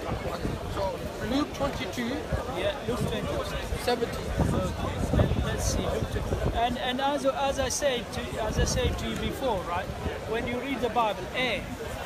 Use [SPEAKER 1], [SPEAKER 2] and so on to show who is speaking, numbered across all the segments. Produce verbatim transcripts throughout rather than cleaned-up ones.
[SPEAKER 1] So Luke twenty-two.
[SPEAKER 2] Yeah, Luke twenty-two.
[SPEAKER 1] seventy.
[SPEAKER 2] Okay. Let, let's see. Luke twenty. And and as as I said to as I said to you before, right? When you read the Bible, A,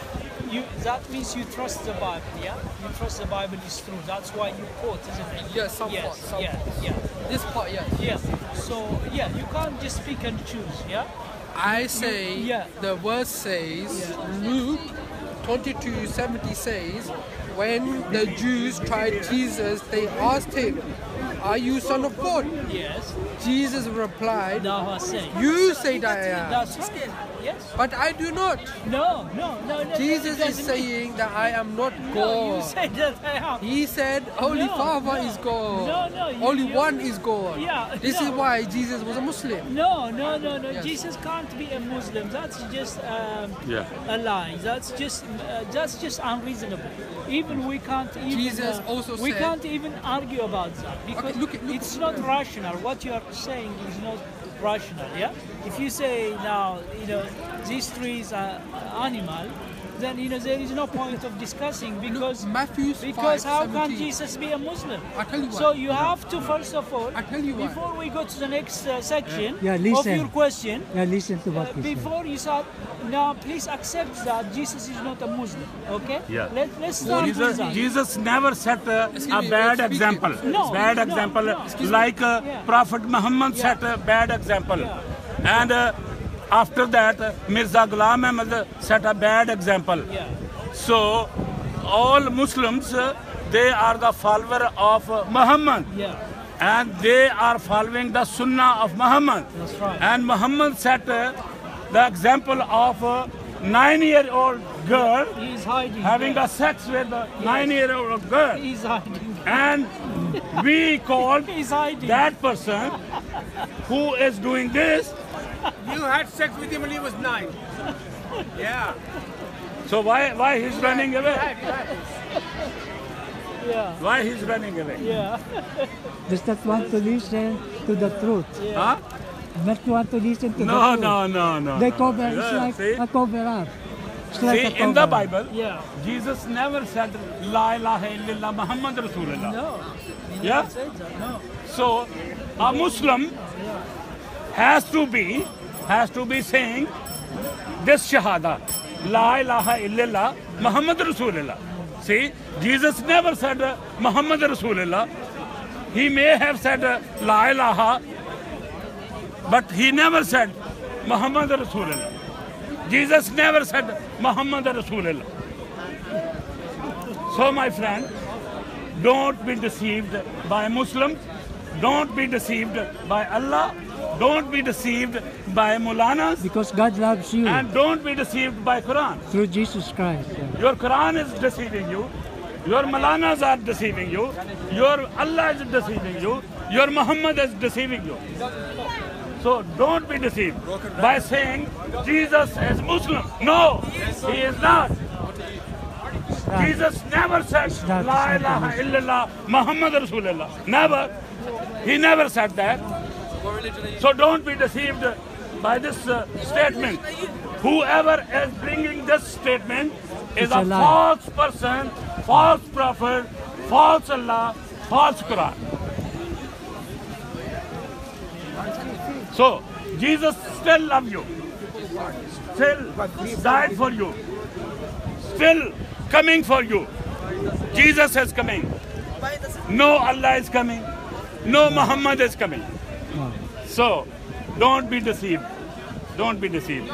[SPEAKER 2] you that means you trust the Bible. Yeah, you trust the Bible is true. That's why you quote, isn't it?
[SPEAKER 1] Yes, some
[SPEAKER 2] yes,
[SPEAKER 1] parts. Some
[SPEAKER 2] yeah,
[SPEAKER 1] parts.
[SPEAKER 2] yeah,
[SPEAKER 1] This part, yes.
[SPEAKER 2] yeah. So yeah, you can't just pick and choose. Yeah.
[SPEAKER 1] I say
[SPEAKER 2] yeah.
[SPEAKER 1] the verse says
[SPEAKER 2] Yeah.
[SPEAKER 1] Luke twenty-two seventy says when the Jews tried Jesus, they asked him, "Are you son of God?"
[SPEAKER 2] Yes.
[SPEAKER 1] Jesus replied,
[SPEAKER 2] Now I say.
[SPEAKER 1] "You say that I am,
[SPEAKER 2] That's right. Yes.
[SPEAKER 1] but I do not."
[SPEAKER 2] No, no, no, no.
[SPEAKER 1] Jesus
[SPEAKER 2] that
[SPEAKER 1] is
[SPEAKER 2] doesn't mean-
[SPEAKER 1] saying that I am not
[SPEAKER 2] No, you
[SPEAKER 1] God.
[SPEAKER 2] said that I am.
[SPEAKER 1] He said Holy
[SPEAKER 2] No,
[SPEAKER 1] Father
[SPEAKER 2] no.
[SPEAKER 1] is God.
[SPEAKER 2] No, no, you-
[SPEAKER 1] Only
[SPEAKER 2] you-
[SPEAKER 1] one is God.
[SPEAKER 2] Yeah,
[SPEAKER 1] This
[SPEAKER 2] no.
[SPEAKER 1] is why Jesus was a Muslim.
[SPEAKER 2] No, no, no, no.
[SPEAKER 1] Yes.
[SPEAKER 2] Jesus can't be a Muslim. That's just um,
[SPEAKER 3] Yeah.
[SPEAKER 2] a lie. That's just uh, that's just unreasonable. Even we can't even
[SPEAKER 1] Jesus
[SPEAKER 2] uh,
[SPEAKER 1] also
[SPEAKER 2] we
[SPEAKER 1] said-
[SPEAKER 2] can't even argue about that because
[SPEAKER 1] Okay, look at- look
[SPEAKER 2] it's
[SPEAKER 1] at-
[SPEAKER 2] not rational. What you are saying is not rational. Yeah. If you say now, you know, these trees are animal, then you know there is no point of discussing because
[SPEAKER 1] Matthew
[SPEAKER 2] because
[SPEAKER 1] five
[SPEAKER 2] how can
[SPEAKER 1] seventeen.
[SPEAKER 2] Jesus be a Muslim?
[SPEAKER 1] I tell you
[SPEAKER 2] So
[SPEAKER 1] what.
[SPEAKER 2] you have to first of all,
[SPEAKER 1] I tell you what.
[SPEAKER 2] before we go to the next uh, section
[SPEAKER 4] Yeah,
[SPEAKER 2] of
[SPEAKER 4] listen.
[SPEAKER 2] your question,
[SPEAKER 4] Yeah, listen to what
[SPEAKER 2] uh,
[SPEAKER 4] he said.
[SPEAKER 2] before you start, now please accept that Jesus is not a Muslim. Okay?
[SPEAKER 3] Yeah.
[SPEAKER 2] Let, let's start with
[SPEAKER 3] Jesus,
[SPEAKER 2] that.
[SPEAKER 3] Jesus never set a,
[SPEAKER 1] Excuse
[SPEAKER 3] a
[SPEAKER 1] me,
[SPEAKER 3] bad
[SPEAKER 1] speak it.
[SPEAKER 3] example.
[SPEAKER 2] No,
[SPEAKER 3] bad
[SPEAKER 2] no,
[SPEAKER 3] example,
[SPEAKER 2] no. Excuse
[SPEAKER 3] like
[SPEAKER 2] me.
[SPEAKER 3] uh,
[SPEAKER 2] Yeah.
[SPEAKER 3] Prophet Muhammad
[SPEAKER 2] Yeah.
[SPEAKER 3] set a bad example,
[SPEAKER 2] Yeah.
[SPEAKER 3] and uh, after that uh, Mirza Ghulam Ahmad set a bad example.
[SPEAKER 2] Yeah.
[SPEAKER 3] So all Muslims, uh, they are the follower of uh, Muhammad.
[SPEAKER 2] Yeah.
[SPEAKER 3] And they are following the Sunnah of Muhammad.
[SPEAKER 2] That's right.
[SPEAKER 3] And Muhammad set uh, the example of a nine-year-old girl
[SPEAKER 2] He is hiding.
[SPEAKER 3] having
[SPEAKER 2] yeah.
[SPEAKER 3] a sex with a nine-year-old girl.
[SPEAKER 2] He is hiding.
[SPEAKER 3] And we call
[SPEAKER 2] He is hiding.
[SPEAKER 3] that person who is doing this.
[SPEAKER 5] You had sex with him when he was nine. Yeah.
[SPEAKER 3] So why why he's running away?
[SPEAKER 2] Yeah.
[SPEAKER 3] Why he's running away?
[SPEAKER 2] Yeah.
[SPEAKER 4] Does not want to listen to the truth.
[SPEAKER 3] Huh?
[SPEAKER 4] Not want to listen to
[SPEAKER 3] No,
[SPEAKER 4] the truth.
[SPEAKER 3] no, no, no.
[SPEAKER 4] They
[SPEAKER 3] no.
[SPEAKER 4] cover, it's
[SPEAKER 3] Yeah,
[SPEAKER 4] like
[SPEAKER 3] see?
[SPEAKER 4] a cover up. It's like
[SPEAKER 3] See,
[SPEAKER 4] a
[SPEAKER 3] in the
[SPEAKER 4] cover-up.
[SPEAKER 3] Bible,
[SPEAKER 2] Yeah.
[SPEAKER 3] Jesus never said La ilaha illallah Muhammad Rasulullah.
[SPEAKER 2] No. He
[SPEAKER 3] Yeah?
[SPEAKER 2] never said that. No.
[SPEAKER 3] So a Muslim has to be has to be saying this shahada, La ilaha illallah Muhammad Rasulullah. See, Jesus never said uh, Muhammad Rasulullah. He may have said uh, La ilaha, but he never said Muhammad Rasulullah. Jesus never said Muhammad Rasulullah. So my friend, don't be deceived by Muslims. Don't be deceived by Allah. Don't be deceived by Mulanas.
[SPEAKER 4] Because God loves you
[SPEAKER 3] And don't be deceived by Quran.
[SPEAKER 4] through Jesus Christ. Yeah.
[SPEAKER 3] Your Quran is deceiving you. Your Mulanas are deceiving you. Your Allah is deceiving you. Your Muhammad is deceiving you. So don't be deceived by saying Jesus is Muslim. No, he is not.
[SPEAKER 4] Right.
[SPEAKER 3] Jesus never said
[SPEAKER 4] not-
[SPEAKER 3] La
[SPEAKER 4] it's not
[SPEAKER 3] ilaha illallah Muhammad Rasulullah. Never. He never said that. So don't be deceived by this uh, statement. Whoever is bringing this statement is
[SPEAKER 4] It's a
[SPEAKER 3] a
[SPEAKER 4] lie.
[SPEAKER 3] false person, false prophet, false Allah, false Quran. So Jesus still loves you, still died for you, still coming for you. Jesus is coming. No Allah is coming. No Muhammad is coming.
[SPEAKER 4] Oh.
[SPEAKER 3] So don't be deceived. Don't be deceived.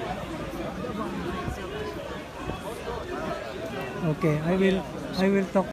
[SPEAKER 4] Okay, I will, I will talk.